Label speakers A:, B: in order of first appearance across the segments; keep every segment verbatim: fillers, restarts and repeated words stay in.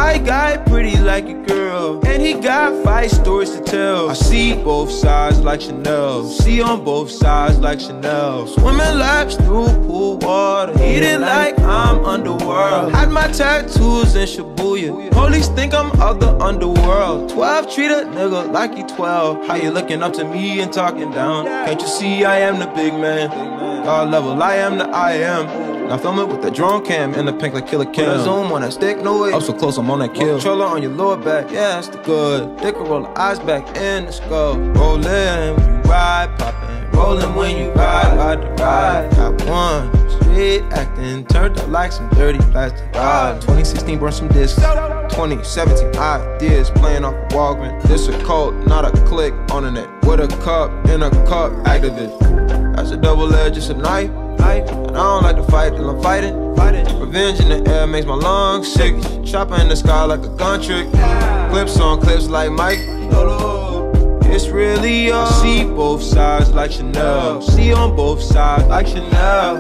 A: White guy, pretty like a girl, and he got five stories to tell. I see both sides like Chanel, see on both sides like Chanel. Swimming laps through pool water, eating like I'm underworld. Had my tattoos in Shibuya, police think I'm of the underworld. Twelve treat a nigga like he twelve. How you looking up to me and talking down? Can't you see I am the big man? God level, I am the I am. Now film it with the drone cam and the pink like Killer Kim. Zoom on that stick, no way. Up so close, I'm on that kill. Controller on your lower back, yeah, that's the good. Dick roll the eyes back in the skull. Rollin' when you ride, poppin'. Rollin' when you ride, ride the ride. Got one, straight acting, turned up like some dirty plastic. Ah, twenty sixteen burned some discs. twenty seventeen ideas playing off a Walgreens. This a cult, not a click on the net. With a cup, in a cup, activist. That's a double edge, it's a knife. And I don't like to fight till I'm fighting, fighting. Revenge in the air makes my lungs sick. Chopper in the sky like a gun trick. Clips on clips like Mike. It's really all. I see both sides like Chanel, see on both sides like Chanel.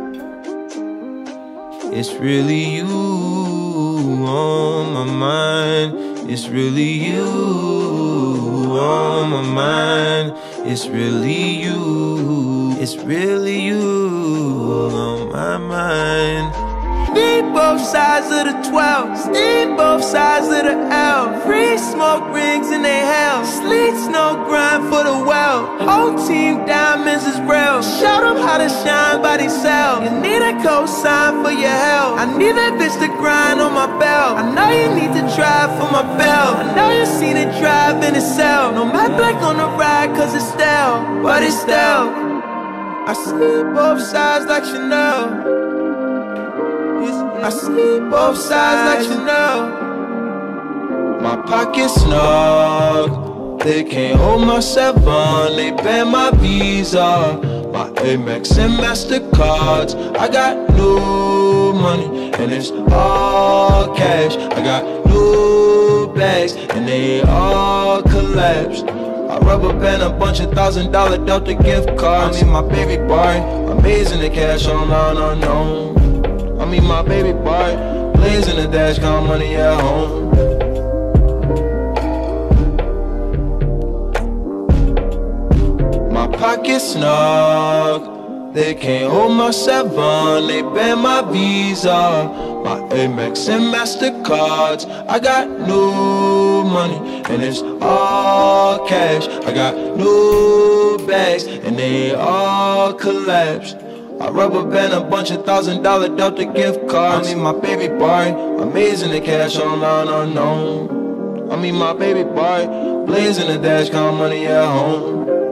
A: It's really you on my mind. It's really you on my mind. It's really you. It's really you on my mind. Need both sides of the twelve, need both sides of the L. Free smoke rings in they hell, sleet snow grind for the well. Whole team diamonds is real, show them how to shine by themselves. You need a cosign for your help, I need that bitch to grind on my belt. I know you need to drive for my belt, I know you seen it drive in itself. No matte black on the ride cause it's stale, but it's stale. I see both sides like Chanel, I see both sides like Chanel. My pocket's snug, they can't hold my seven, they ban my Visa, my Amex and MasterCards. I got new money and it's all cash. I got new bags and they all collapsed. I rubber band a bunch of thousand dollar Delta gift cards. I mean my baby boy, amazing the cash online unknown. I mean my baby boy, blazing the dash, count money at home. My pocket's snug, they can't hold my seven, they ban my Visa, my Amex and MasterCards. I got new money and it's all cash. I got new bags and they all collapsed. I rubber band a bunch of thousand dollar Delta gift cards. I mean my baby boy, amazing the cash online unknown. I mean my baby boy, blazing the dash, count money at home.